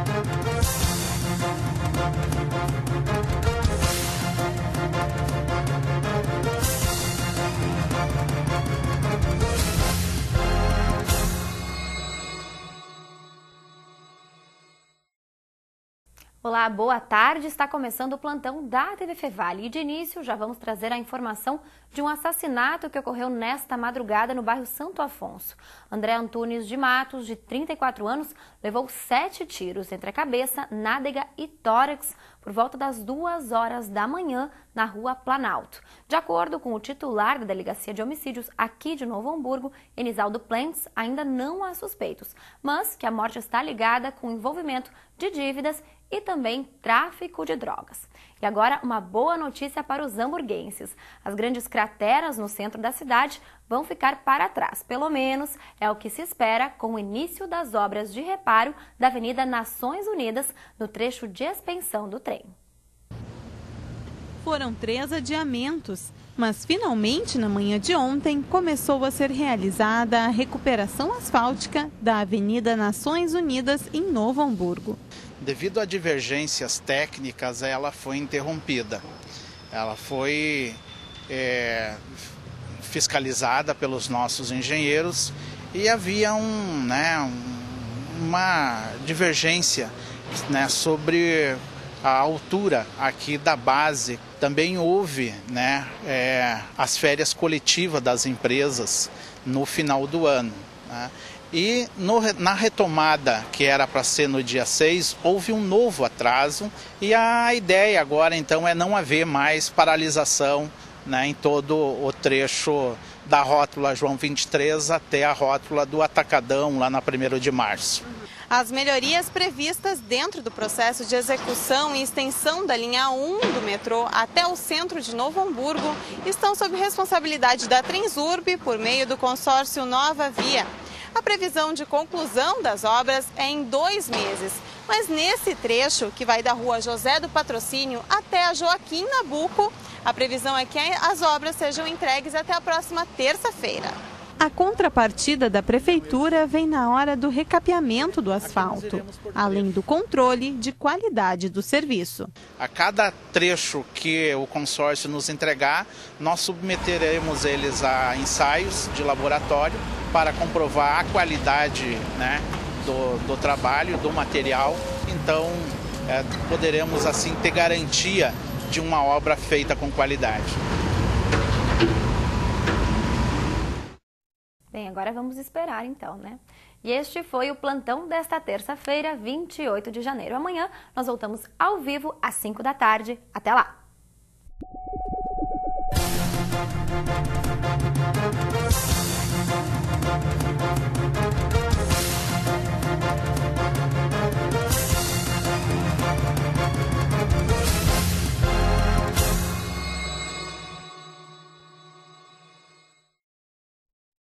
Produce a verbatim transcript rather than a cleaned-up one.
Olá, boa tarde. Está começando o plantão da T V Fevale. E de início já vamos trazer a informação de um assassinato que ocorreu nesta madrugada no bairro Santo Afonso. André Antunes de Matos, de trinta e quatro anos, levou sete tiros entre a cabeça, nádega e tórax por volta das duas horas da manhã na rua Planalto. De acordo com o titular da Delegacia de Homicídios aqui de Novo Hamburgo, Enisaldo Plentes, ainda não há suspeitos, mas que a morte está ligada com o envolvimento de dívidas e também tráfico de drogas. E agora uma boa notícia para os hamburguenses. As grandes crateras no centro da cidade vão ficar para trás. Pelo menos é o que se espera com o início das obras de reparo da Avenida Nações Unidas no trecho de expansão do trem. Foram três adiamentos, mas finalmente na manhã de ontem começou a ser realizada a recuperação asfáltica da Avenida Nações Unidas em Novo Hamburgo. Devido a divergências técnicas, ela foi interrompida. Ela foi é, fiscalizada pelos nossos engenheiros e havia um, né, um, uma divergência, né, sobre a altura aqui da base. Também houve, né, é, as férias coletivas das empresas no final do ano, né? E no, na retomada, que era para ser no dia seis, houve um novo atraso e a ideia agora então é não haver mais paralisação, né, em todo o trecho da rótula João vinte e três até a rótula do Atacadão, lá na primeiro de março. As melhorias previstas dentro do processo de execução e extensão da linha um do metrô até o centro de Novo Hamburgo estão sob responsabilidade da Transurb por meio do consórcio Nova Via. A previsão de conclusão das obras é em dois meses, mas nesse trecho, que vai da rua José do Patrocínio até a Joaquim Nabuco, a previsão é que as obras sejam entregues até a próxima terça-feira. A contrapartida da Prefeitura vem na hora do recapeamento do asfalto, além do controle de qualidade do serviço. A cada trecho que o consórcio nos entregar, nós submeteremos eles a ensaios de laboratório para comprovar a qualidade, né, do, do trabalho, do material. Então, é, poderemos assim ter garantia de uma obra feita com qualidade. Bem, agora vamos esperar então, né? E este foi o plantão desta terça-feira, vinte e oito de janeiro. Amanhã nós voltamos ao vivo às cinco da tarde. Até lá!